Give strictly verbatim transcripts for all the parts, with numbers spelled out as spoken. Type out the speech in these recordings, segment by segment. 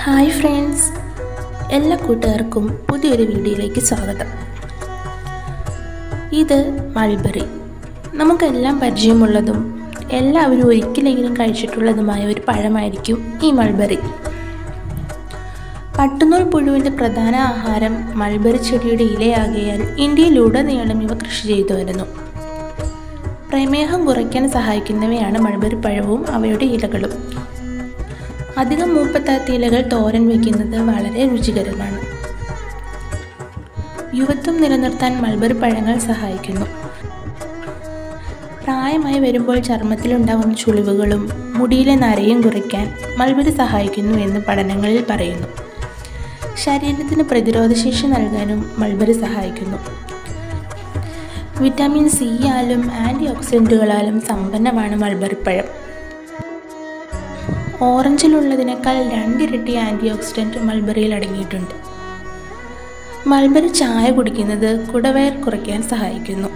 Hi friends, എല്ലാ കൂട്ടുകാർക്കും പുതിയൊരു വീഡിയോയിലേക്ക് സ്വാഗതം. ഇത് മൾബറി. നമുക്കെല്ലാം പരിചയമുള്ളതും എല്ലാവരും ഒരിക്കലെങ്കിലും കഴിച്ചിട്ടുള്ളതുമായ ഒരു പഴമായിരിക്കും ഈ മൾബറി. പട്ടുനൂൽ പുഴുവിൻ്റെ പ്രധാന ആഹാരം മൾബറി ചെടിയുടെ ഇലയാകയാൽ ഇന്ത്യയിലുടനീളം ഇവ കൃഷി ചെയ്തു വരുന്നു. പ്രമേഹം കുറയ്ക്കാൻ സഹായിക്കുന്നവയാണ് മൾബറി പഴവും അവയുടെ ഇലകളും. അധികം മൂപ്പെത്താത്ത ഇലകൾ തോരൻ വയ്ക്കുന്നത് വളരെ രുചികരമാണ്. യുവത്വം നിലനിർത്താൻ മൾബറി പഴങ്ങൾ സഹായിക്കുന്നു. പ്രായമായി വരുമ്പോൾ ചർമ്മത്തിലുണ്ടാകുന്ന ചുളിവുകളും മുടിയിലെ നരയും കുറയ്ക്കാൻ മൾബറി സഹായിക്കുന്നു എന്ന് പഠനങ്ങളിൽ പറയുന്നു. ശരീരത്തിന് പ്രതിരോധശേഷി നൽകാനും മൾബറി സഹായിക്കുന്നു. വിറ്റാമിൻ സിയാലും ആൻറ്റി ഓക്സിഡൻറ്റുകളാലും സമ്പന്നമാണ് മൾബറി പഴം. ഓറഞ്ചിലുള്ളതിനേക്കാൾ രണ്ടിരട്ടി ആൻറ്റി ഓക്സിഡൻറ്റ് മൾബറിയിൽ അടങ്ങിയിട്ടുണ്ട്. മൾബറി ചായ കുടിക്കുന്നത് കുടവയർ കുറയ്ക്കാൻ സഹായിക്കുന്നു.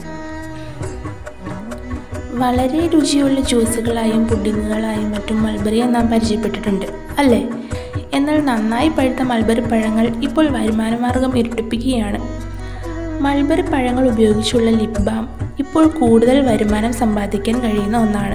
വളരെ രുചിയുള്ള ജ്യൂസുകളായും പുഡിങ്ങുകളായും മറ്റും മൾബറിയെ നാം പരിചയപ്പെട്ടിട്ടുണ്ട്, അല്ലേ? എന്നാൽ നന്നായി പഴുത്ത മൾബറി പഴങ്ങൾ ഇപ്പോൾ വരുമാനമാർഗം ഇരട്ടിപ്പിക്കുകയാണ്. മൾബറി പഴങ്ങൾ ഉപയോഗിച്ചുള്ള ലിപ് ബാം ഇപ്പോൾ കൂടുതൽ വരുമാനം സമ്പാദിക്കാൻ കഴിയുന്ന ഒന്നാണ്.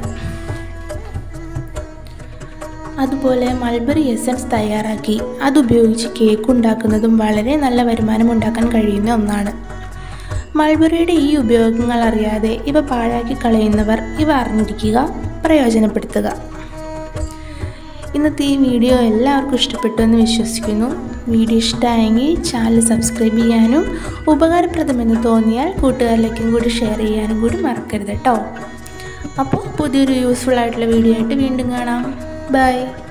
അതുപോലെ മൾബറി എസൻസ് തയ്യാറാക്കി അതുപയോഗിച്ച് കേക്ക് ഉണ്ടാക്കുന്നതും വളരെ നല്ല വരുമാനം ഉണ്ടാക്കാൻ കഴിയുന്ന ഒന്നാണ്. മൾബറിയുടെ ഈ ഉപയോഗങ്ങൾ അറിയാതെ ഇവ പാഴാക്കി കളയുന്നവർ ഇവ അറിഞ്ഞിരിക്കുക, പ്രയോജനപ്പെടുത്തുക. ഇന്നത്തെ ഈ വീഡിയോ എല്ലാവർക്കും ഇഷ്ടപ്പെട്ടു എന്ന് വിശ്വസിക്കുന്നു. വീഡിയോ ഇഷ്ടമായെങ്കിൽ ചാനൽ സബ്സ്ക്രൈബ് ചെയ്യാനും ഉപകാരപ്രദമെന്ന് തോന്നിയാൽ കൂട്ടുകാരിലേക്കും കൂടി ഷെയർ ചെയ്യാനും കൂടി മറക്കരുത് കേട്ടോ. അപ്പോൾ പുതിയൊരു യൂസ്ഫുൾ ആയിട്ടുള്ള വീഡിയോ ആയിട്ട് വീണ്ടും കാണാം. Bye.